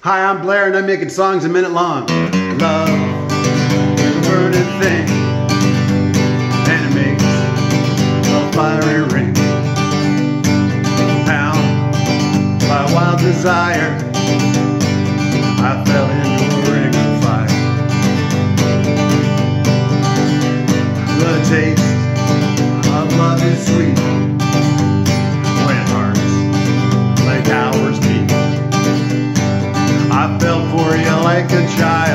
Hi, I'm Blair and I'm making songs a minute long. Love is a burning thing, and it makes a fiery ring. Bound by wild desire, I fell into a ring of fire. The taste of love is sweet when hearts like ours beat. I fell for you like a child.